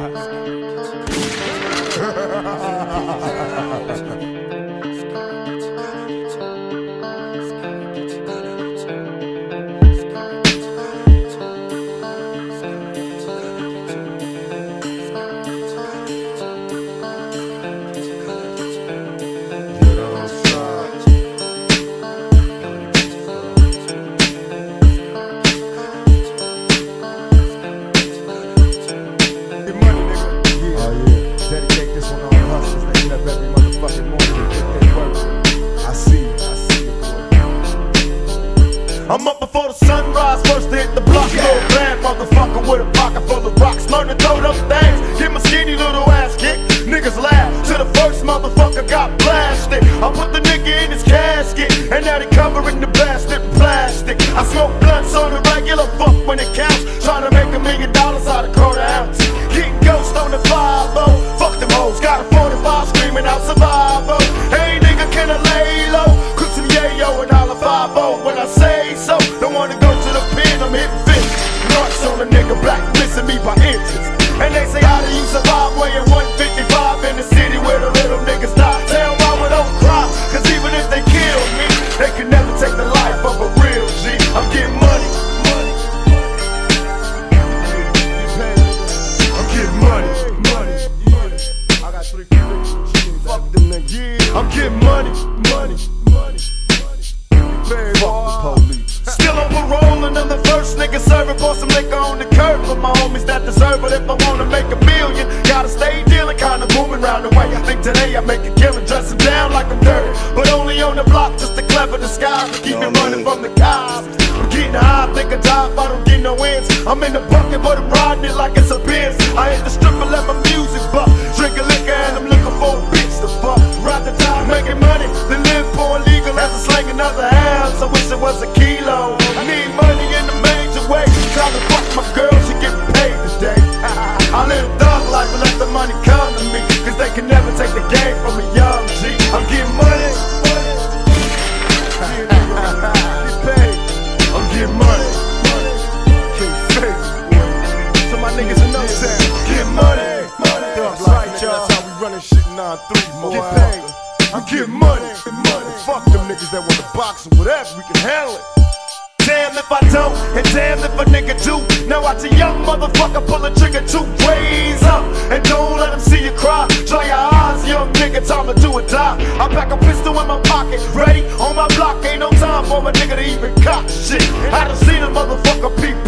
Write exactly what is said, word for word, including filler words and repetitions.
I'm up before the sunrise, first to hit the block. Yeah. Little bad motherfucker with a pocket full of rocks. Learn to throw them things, get my skinny little ass kicked. Niggas laugh till the first motherfucker got blasted. I put the nigga in his casket, and now they covering the bastard plastic. I smoke blunts on the regular, fuck when it counts. Trying to make a million dollars out of quarter ounce. Getting ghost on the five oh. Fuck them hoes, got a forty-five screaming out survival. Hey nigga, can I lay low? Cook some yayo and all a five oh when I say so. Don't wanna go to the pen, I'm hitting fish. Marks on a nigga, black missing me by inches. And they say how do you survive weighing one fifty-five in the city where the little niggas die? Tell why we don't cry, cause even if they kill me, they can never take the life of a real G. I'm getting money, money, I'm getting money, money, money. I got three convictions, fuck them niggas. I'm getting money, money, money, money. Fuck the police. Still on parole and I'm the first nigga serving. Pour some liquor on the curb for my homies that deserve it. If I wanna make a million, gotta stay dealing, kinda booming round the way. I think today I make a killing, dressing down like I'm dirty, but only on the block, just a clever disguise to keep me running from the cops. I'm getting high, I think I die if I don't get no wins. I'm in the bucket, but I'm riding it like it's a Benz. I hit the strip and let my music buck, drinking liquor and I'm looking for a bitch to fuck. Ride the time, making money, then live poor and legal as I slang another house. I wish it was a kilo. I need money in a major way. Trying to fuck my girl, she getting paid today. I live a thug life and let the money come to me, cause they can never take the game from a young G. I'm getting money, money. Get paid. I'm getting money, money. Can't fake it. So my niggas in no town, get money, money. That's right, y'all. That's how we running shit nine three, more. Get paid. I'm getting money, money. Fuck them niggas that wanna box or whatever, we can handle it. Damn if I don't, and damn if a nigga do. Now watch a young motherfucker pull a trigger two ways up, and don't let him see you cry. Dry your eyes, young nigga, time to do or die. I pack a pistol in my pocket, ready on my block. Ain't no time for a nigga to even cop shit. I done seen a motherfucker peep